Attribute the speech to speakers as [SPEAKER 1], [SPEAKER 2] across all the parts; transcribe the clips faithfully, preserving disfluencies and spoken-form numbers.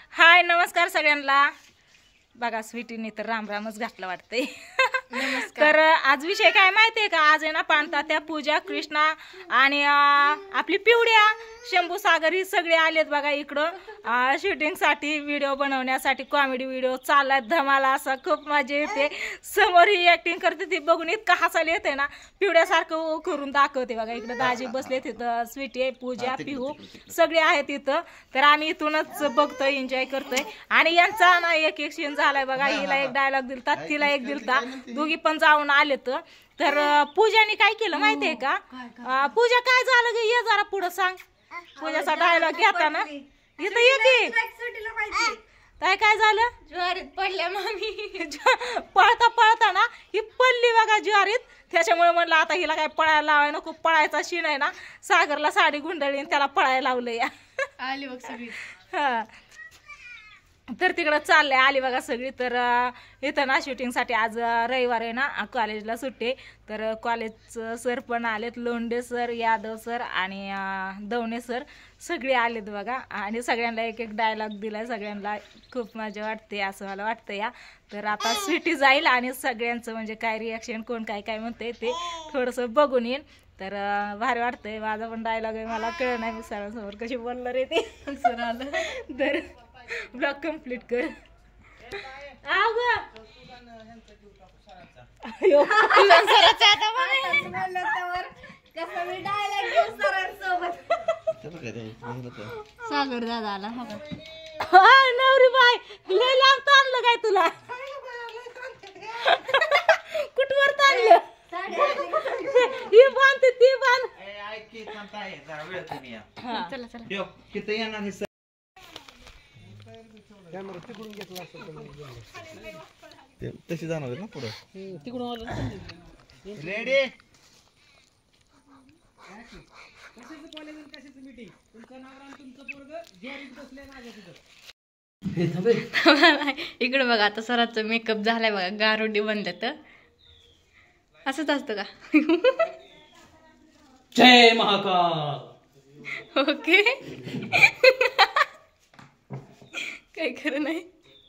[SPEAKER 1] हाय नमस्कार सगळ्यांना। बघा स्वीटीने तर राम रामच घातलं वाटतंय। तर आज विषय काय माहितीये का, आज आहे ना पाणतात्या, पूजा, कृष्णा आणि आपली पिवड्या, शंभू, सागर ही सगळे आलेत बघा इकडं शूटिंग साठी, व्हिडिओ बनवण्यासाठी। कॉमेडी व्हिडिओ चाललाय धमाला असा, खूप मजा येते। समोर ही ऍक्टिंग करते ती बघून इतका हसायला येते ना, पिवड्यासारखं करून दाखवते बघा। इकडे दाजी बसले, तिथं स्वीटी, पूजा, पिहू सगळे आहेत इथं। तर आम्ही इथूनच बघतोय, एन्जॉय करतोय। आणि यांचा ना एक एक सीन झालाय बघा, हिला एक डायलॉग दिलता, तिला एक दिलता, दोघी पण जाऊन आलेत। तर पूजाने काय केलं माहितीये का, पूजा काय झालं ग, ये जरा पुढं सांग। पूजाचा डायलॉग घेता ना इथं ये की, काय काय झालं,
[SPEAKER 2] ज्वारीत पडल्या मामी,
[SPEAKER 1] पळता पळता ना ही पडली बघा ज्वारीत। त्याच्यामुळे म्हणलं आता हिला काय पळायला लावाय नको, पळायचा शीन आहे ना, सागरला साडी गुंडळी त्याला पळायला लावलं या।
[SPEAKER 2] आली बघ सगळी।
[SPEAKER 1] हा तर तिकडं चाललंय, आली बघा सगळी। तर इथं ना शूटिंगसाठी आज रविवार आहे ना, कॉलेजला सुट्टी। तर कॉलेज सर पण आलेत, लोंढे सर, यादव सर आणि दवणे सर सगळे आलेत बघा। आणि सगळ्यांना एक एक डायलॉग दिलाय, सगळ्यांना खूप मजा वाटते असं मला वाटतं या। तर आता स्वीटी जाईल आणि सगळ्यांचं म्हणजे काय रिॲक्शन, कोण काय काय म्हणते ते थोडंसं बघून येईल। तर भारी वाटतंय, माझा पण डायलॉग आहे, मला कळलं नाही मी सरांसमोर कशी बोलणार आहे ते। सर आलं तर ब्लॉग कंप्लीट कर। आव ग अयो
[SPEAKER 2] सरांचा आता म्हणलं तर कसं मी डायलॉग घेऊ सरांसोबत। सागर दादा आला हो का,
[SPEAKER 1] हाय नवरी बाय, लय लांब ताणलं काय तुला, कुठवर ताणलं, ही बांधते ती बांध।
[SPEAKER 2] चला चला
[SPEAKER 3] तशी जाणार ना पुढे
[SPEAKER 1] तिकडून
[SPEAKER 3] रेडी।
[SPEAKER 2] इकडे बघा, आता सरांचा मेकअप झालाय बघा, गारोडी बनल्या तर असंच असतं का।
[SPEAKER 4] जय महाकाल।
[SPEAKER 2] ओके काही खरं नाही।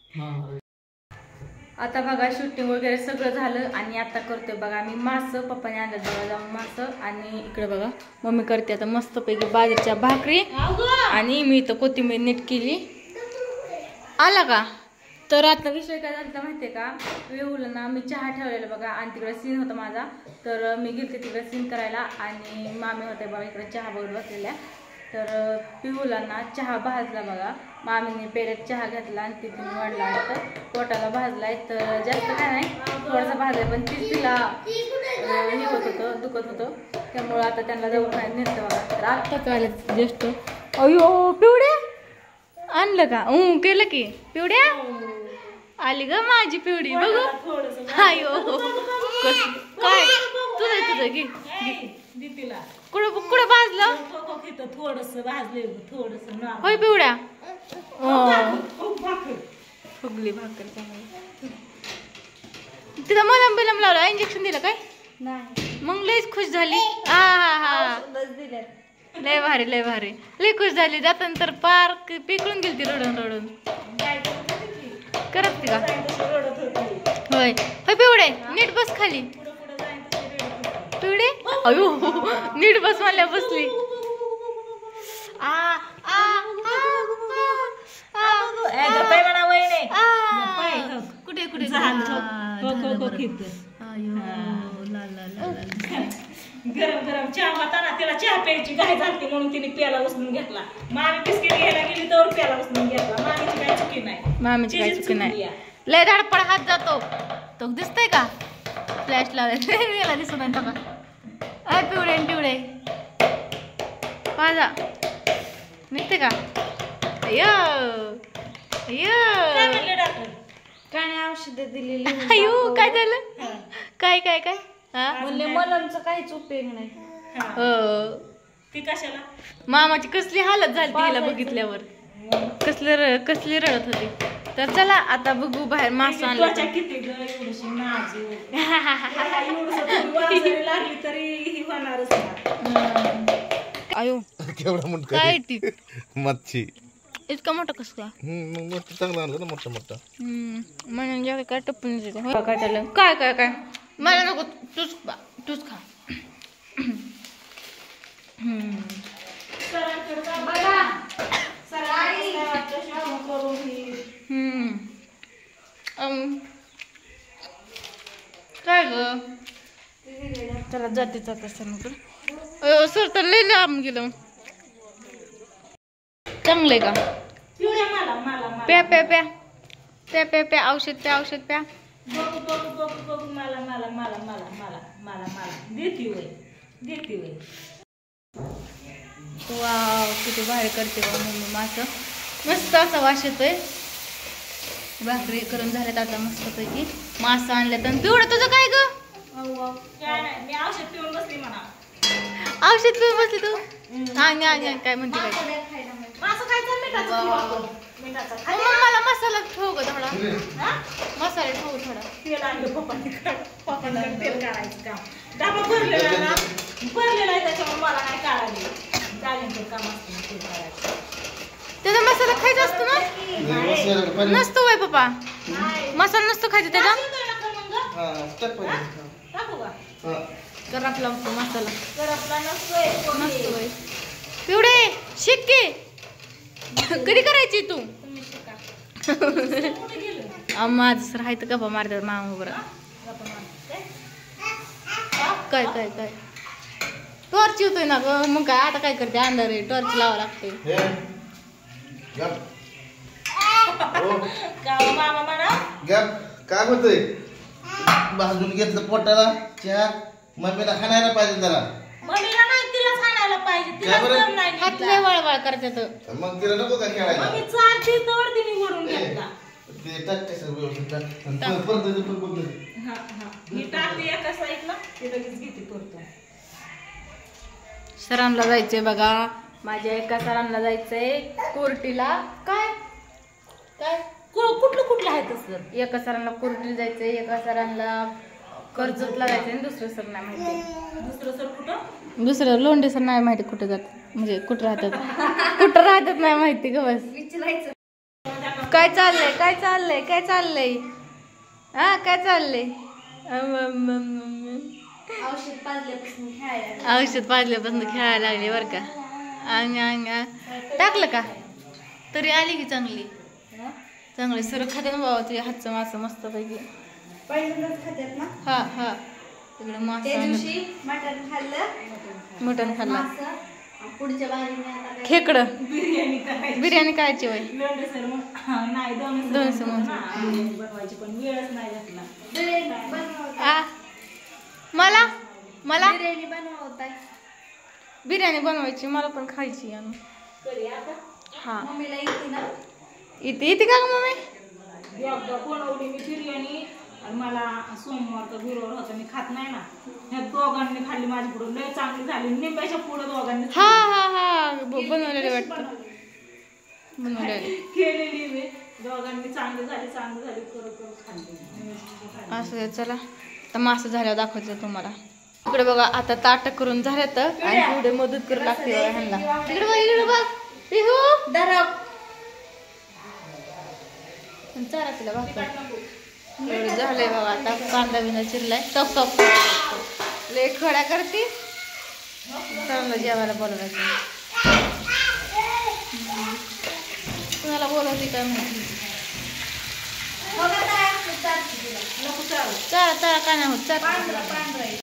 [SPEAKER 2] आता बघा शूटिंग वगैरे सगळं झालं आणि आता करतोय बघा मी मास, पप्पाने आणलं बघा जाऊन मास। आणि इकडे बघा मम्मी करते आता मस्तपैकी बाजरीच्या भाकरी आणि मी तर कोथिंबीर नीट केली। आला का, तर आता विषय काय झाला माहितीये का, वेऊला ना मी चहा ठेवलेला बघा आणि तिकडे सीन होता माझा। तर मी गेलते तिकडे सीन करायला आणि मामी होते बघा इकडे चहा बघत बसलेल्या। तर पिहूला ना चहा भाजला बघा, मामीने पेरेत चहा घेतला आणि तिथून वाढला वाटतं, पोटाला भाजलाय। तर जास्त काय नाही, थोडासा भाजलाय, पण तीच तिला हे होत होतं, दुखत होतं, त्यामुळं आता त्यांना दवाखान्यात नेलं बघा। तर आत्ताच आलं जस्ट। अयो पिवड्या आणलं का, ऊ केलं की, पिवड्या आली ग माझी पिवडी बघू। अयो काय तुझं तुझं घे, कुठं कुठं भाजलं,
[SPEAKER 1] थोडस भाजले थोडस,
[SPEAKER 2] होय पिवड्या फुगली भाकर तिथं मलम बिलम लावलं, इंजेक्शन दिलं काय नाही, मग लयच खुश झाली। हा हा हा लय भारी लय भारी लय खुश झाली। जाताना तर पार्क पिकळून गेली ती रडून रडून, करत का होय होय पिवडे नीट बस खाली, पिवडे अयो नीट बस म्हणल्या बसली। आ आ कुठे कुठे
[SPEAKER 1] गरम गरम चहा होता तिला चहा प्यायची घाई झाली म्हणून तिने प्याला उचलून घेतला। मामी बिस्किट घ्यायला गेली तर प्याला उचलून घेतला। मामीची काय चुकी नाही,
[SPEAKER 2] मामीची काय चुकी नाही, लय धडपड हात जातो तो दिसतंय का, फ्लॅश लावला दिसत नाही का। अय पिवडे पिवडे पाजा निघते का, अय्यो अय्यो
[SPEAKER 1] काय नाही औषध दिलेली,
[SPEAKER 2] अयो काय झालं, काय काय काय
[SPEAKER 1] म्हणले मलमचं काहीच उपयोग नाही।
[SPEAKER 2] हो
[SPEAKER 1] ती कशाला,
[SPEAKER 2] मामाची कसली हालत झाली तिला बघितल्यावर, कसली कसली रडत होती। तर चला आता बघू बाहेर मासा आणला
[SPEAKER 1] किती ग, एवढीशी नाजूक लागली तरी ही होणारच ना।
[SPEAKER 2] आयो
[SPEAKER 3] केवढा म्हणतो
[SPEAKER 2] काय ती
[SPEAKER 3] मच्छी
[SPEAKER 2] इतका मोठा कसं का
[SPEAKER 3] हम्म, मग मोठं चांगलं आणलं ना मोठं मोठं.
[SPEAKER 2] हम्म म्हणजे काय टप्पन काय चाललं काय काय काय मला नको तूच बा तूच खा हम्म. हम्म. अम, काय ग त्याला जाते जात असताना सर तर लय लांब गेलं चांगलंय का
[SPEAKER 1] पिवळ्या मला मला मला
[SPEAKER 2] प्या प्या प्या प्या प्या प्या औषध प्या औषध प्या
[SPEAKER 1] बघू बघू बघू बघू मला मला मला मला मला मला मला देती वय देती वय
[SPEAKER 2] वाव किती भारी करते बा मम्मी मासं मस्त असा वास येतोय भाकरी करून झाल्यात आता मस्तपैकी मासं आणल्यात आणि पिवळं तुझं काय ग
[SPEAKER 1] काय नाही मी औषध पिऊन बसली म्हणा
[SPEAKER 2] औषध पिऊन बसली तू अंग अंग काय म्हणते काय
[SPEAKER 1] मासं खायचं मिठाचं पिऊ आपण. मिठाचं खा.
[SPEAKER 2] मम्मा, मला मसाला ठेवू ग थोडा
[SPEAKER 1] हा?
[SPEAKER 2] मसाला ठेवू थोडा
[SPEAKER 1] तेल आणलं पप्पांनी पप्पांना तेल काढायचं काम डबा भरलेला आहे ना भरलेला आहे त्याच्यामुळे मला नाही काढायला जागेंचं काम असतं ना तेल काढायचं
[SPEAKER 2] त्याचा मसाला खायचा असतो ना
[SPEAKER 3] नाही.
[SPEAKER 2] नसतो वय पप्पा
[SPEAKER 1] नाही.
[SPEAKER 2] मसाला नसतो खायचा त्याचा
[SPEAKER 1] टाकू का नका मग?
[SPEAKER 3] हा, टाक पाहिजे.
[SPEAKER 1] टाकू का
[SPEAKER 3] हा.
[SPEAKER 2] करप लागतो मसाला
[SPEAKER 1] तर आपला नसतोय
[SPEAKER 2] नसतो वय पिवडे शिक की कधी करायची तू
[SPEAKER 1] तुम्ही शिका कुठे गेलो
[SPEAKER 2] माझं सर आहे तर गप्पा मारतात मामा बरं
[SPEAKER 1] गप्पा मारते.
[SPEAKER 2] काय काय काय टॉर्च येतोय ना ग मग काय आता काय करते अंधार आहे टॉर्च लावा लागते
[SPEAKER 3] हे. गप. हो.
[SPEAKER 1] का हो मामा म्हणा
[SPEAKER 3] गप. काय होतंय भाजून घेतलं पोटाला चहा मम्मीला खाणायला पाहिजे जरा.
[SPEAKER 1] मम्मीला नाही तिलाच आणायला पाहिजे
[SPEAKER 3] काय
[SPEAKER 1] तिला
[SPEAKER 3] बरं?
[SPEAKER 1] दम नाही
[SPEAKER 2] हात
[SPEAKER 1] निघला.
[SPEAKER 2] लय वळवळ करतात
[SPEAKER 3] मग तिला नको का खेळायला
[SPEAKER 1] मग मी चारती तर तिने वरून
[SPEAKER 3] ए,
[SPEAKER 1] घेतला
[SPEAKER 3] ते टाक ते सगळं व्यवस्थित टाक. आणि परत- परत त्याचं पण बघ ना.
[SPEAKER 1] हा हा मी टाकते एका साईडला ते लगेच घेते परतो
[SPEAKER 2] सरांना जायचंय बघा माझ्या एका सरांना जायचंय कोर्टीला काय काय
[SPEAKER 1] कुठलं कुठलं आहे तसं
[SPEAKER 2] एका सरांना कोर्टीला जायचंय एका सरांना कर्जतला जायचंय आणि दुसरं सर नाही माहिती
[SPEAKER 1] दुसरं सर कुठं
[SPEAKER 2] दुसरं लोंढे सर नाही माहिती कुठं जात म्हणजे कुठं राहतात कुठं राहतात नाही माहिती ग बस काय चाललंय काय चाललंय काय चाललंय हा काय चाललंय अम, अम, अम, अम.
[SPEAKER 1] औषध पाजल्यापासून खेळायला
[SPEAKER 2] औषध पाजल्यापासून खेळायला लागली बरं का अंग अंग टाकलं का तरी आली की चांगली चांगली सर खाते ना बाबा तुझ्या हातचं मासं मस्त पैकी
[SPEAKER 1] पहिल्यांदाच खात्यात ना
[SPEAKER 2] हा हा तिकडे मासं
[SPEAKER 1] त्या
[SPEAKER 2] आणलं.
[SPEAKER 1] दिवशी मटण खाल्लं
[SPEAKER 2] मटण खाल्ला
[SPEAKER 1] मासं, आणि पुढच्या बारीने आता काय
[SPEAKER 2] खेकडं
[SPEAKER 1] बिर्याणी करायची
[SPEAKER 2] बिर्याणी करायची वय
[SPEAKER 1] लोंढे सर मग हा, नाही दोन
[SPEAKER 2] दोन
[SPEAKER 1] सर
[SPEAKER 2] समोसे.
[SPEAKER 1] ना, बिर्याणी बनवायची पण वेळच नाही घेतला बिर्याणी बनवत
[SPEAKER 2] आ मला मला
[SPEAKER 1] बिर्याणी बनवत आहे
[SPEAKER 2] बिर्याणी बनवायची मला पण खायची आणून
[SPEAKER 1] कधी आता
[SPEAKER 2] हा
[SPEAKER 1] मम्मीला येते ना
[SPEAKER 2] इथे इथे का ग मम्मी
[SPEAKER 1] एकदा बनवली मी बिर्याणी आणि मला सोमवारचा गुरुवार होता मी खात नाही ना ह्या दोघांनी खाल्ली माझी पुढं लय चांगली झाली निंबाच्या पुढं दोघांनी
[SPEAKER 2] हा हा हा ब- बनवलेले वाटतं बनवलेले
[SPEAKER 1] केलेली मी दोघांनी चांगली झाली चांगली झाली करत करत खाल्ली
[SPEAKER 2] असं आहे, चला तर मासं झाल्यावर दाखवते तुम्हाला इकडे बघा आता ताट करून झालं तर आणि एवढे मदत करू लागते बघा ह्यांना इकडे बघ इकडे बघ पिहू
[SPEAKER 1] दरब
[SPEAKER 2] चारा तिला भाकर एवढं झालंय बाबा आता कांदा बिंदा चिरलाय टॉप टॉप लय खड्या करते चांगलं जेवायला बोलवायचं कुणाला बोलवते काय माहिती
[SPEAKER 1] नको चालू
[SPEAKER 2] चारा चारा काय नाही होत चारा